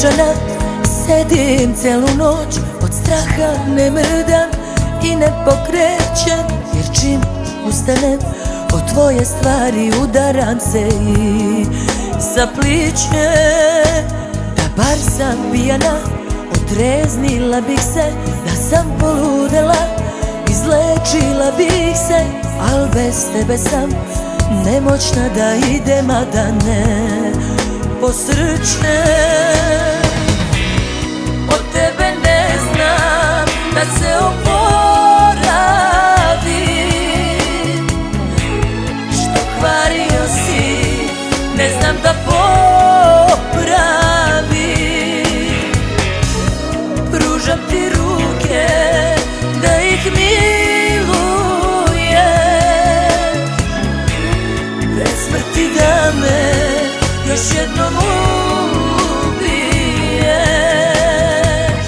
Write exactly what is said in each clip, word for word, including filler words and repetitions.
okončana, sedim celu noć, od straha ne mrdam i ne pokrećem, jer čim ustanem od tvoje stvari udaram se i zaplićem. Da bar sam pijana, otreznila bih se, da sam poludela, izlečila bih se, al bez tebe sam nemoćna da idem, a da ne posrćem. Od tebe ne znam da se oporavim, što kvario si ne znam da popravim. Pružam ti ruke da ih miluješ, bez smrti da me još jednom ubiješ.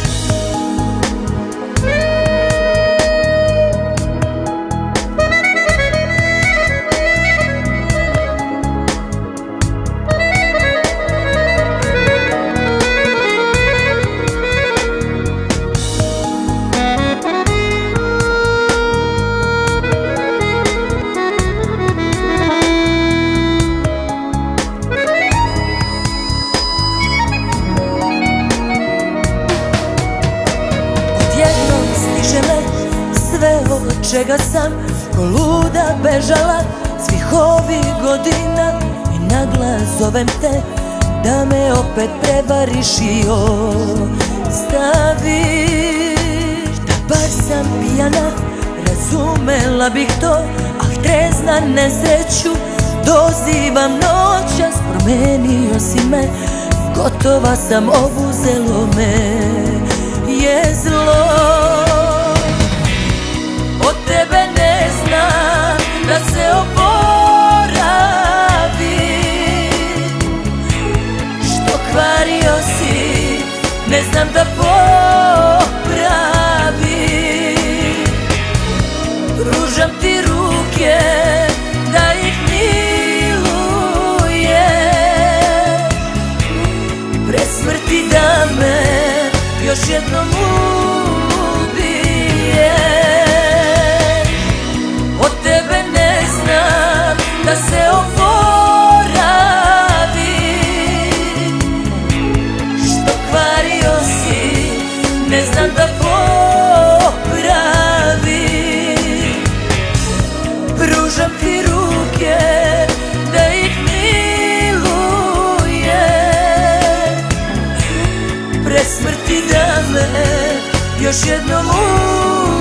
Sve od čega sam ko luda bežala svih ovih godina, i naglas zovem te da me opet prevariš i ostaviš. Da bar sam pijana, razumela bih to, al trezna nesreću dozivam noćas. Promenio si me, gotova sam, obuzelo me je zlo. Od tebe ne znam da se oporavim, što kvario si ne znam da popravim. Pružam ti ruke da ih miluješ, pred smrti da me još jednom da se oporavim, što kvario si ne znam da popravim. Pružam ti ruke da ih miluješ, pred smrti da me još jednom ubiješ.